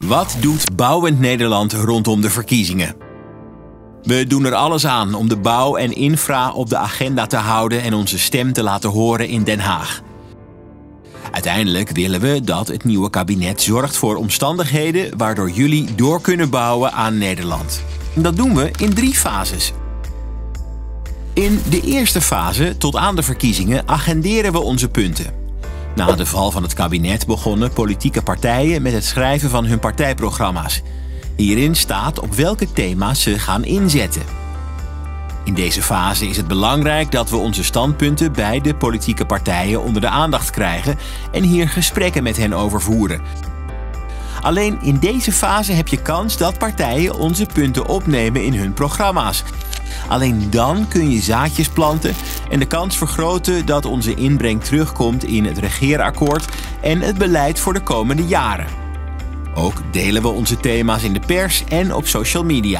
Wat doet Bouwend Nederland rondom de verkiezingen? We doen er alles aan om de bouw en infra op de agenda te houden en onze stem te laten horen in Den Haag. Uiteindelijk willen we dat het nieuwe kabinet zorgt voor omstandigheden waardoor jullie door kunnen bouwen aan Nederland. Dat doen we in 3 fases. In de eerste fase, tot aan de verkiezingen, agenderen we onze punten. Na de val van het kabinet begonnen politieke partijen met het schrijven van hun partijprogramma's. Hierin staat op welke thema's ze gaan inzetten. In deze fase is het belangrijk dat we onze standpunten bij de politieke partijen onder de aandacht krijgen en hier gesprekken met hen over voeren. Alleen in deze fase heb je kans dat partijen onze punten opnemen in hun programma's. Alleen dan kun je zaadjes planten en de kans vergroten dat onze inbreng terugkomt in het regeerakkoord en het beleid voor de komende jaren. Ook delen we onze thema's in de pers en op social media.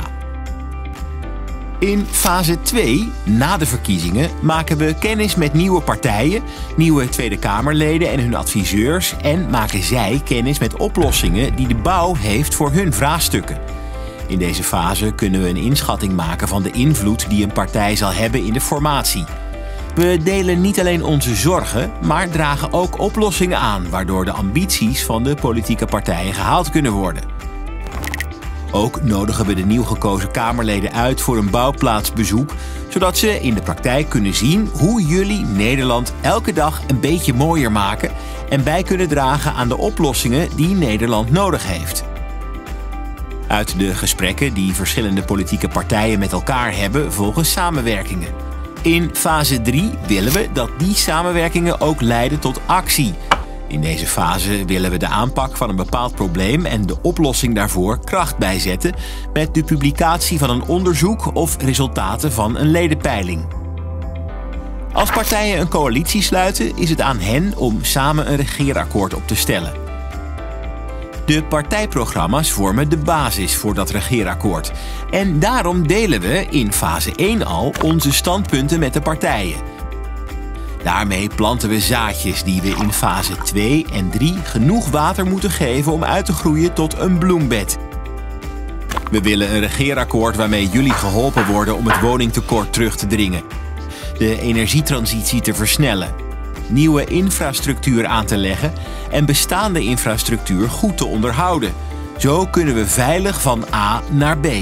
In fase 2, na de verkiezingen, maken we kennis met nieuwe partijen, nieuwe Tweede Kamerleden en hun adviseurs en maken zij kennis met oplossingen die de bouw heeft voor hun vraagstukken. In deze fase kunnen we een inschatting maken van de invloed die een partij zal hebben in de formatie. We delen niet alleen onze zorgen, maar dragen ook oplossingen aan waardoor de ambities van de politieke partijen gehaald kunnen worden. Ook nodigen we de nieuw gekozen Kamerleden uit voor een bouwplaatsbezoek, zodat ze in de praktijk kunnen zien hoe jullie Nederland elke dag een beetje mooier maken en bij kunnen dragen aan de oplossingen die Nederland nodig heeft. Uit de gesprekken die verschillende politieke partijen met elkaar hebben, volgen samenwerkingen. In fase 3 willen we dat die samenwerkingen ook leiden tot actie. In deze fase willen we de aanpak van een bepaald probleem en de oplossing daarvoor kracht bijzetten met de publicatie van een onderzoek of resultaten van een ledenpeiling. Als partijen een coalitie sluiten, is het aan hen om samen een regeerakkoord op te stellen. De partijprogramma's vormen de basis voor dat regeerakkoord. En daarom delen we in fase 1 al onze standpunten met de partijen. Daarmee planten we zaadjes die we in fase 2 en 3 genoeg water moeten geven om uit te groeien tot een bloembed. We willen een regeerakkoord waarmee jullie geholpen worden om het woningtekort terug te dringen, de energietransitie te versnellen, nieuwe infrastructuur aan te leggen en bestaande infrastructuur goed te onderhouden. Zo kunnen we veilig van A naar B.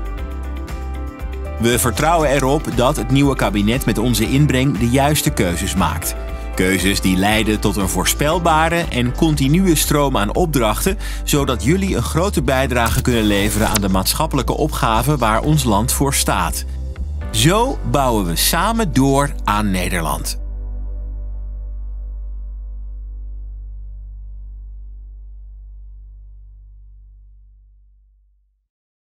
We vertrouwen erop dat het nieuwe kabinet met onze inbreng de juiste keuzes maakt. Keuzes die leiden tot een voorspelbare en continue stroom aan opdrachten, zodat jullie een grote bijdrage kunnen leveren aan de maatschappelijke opgave waar ons land voor staat. Zo bouwen we samen door aan Nederland.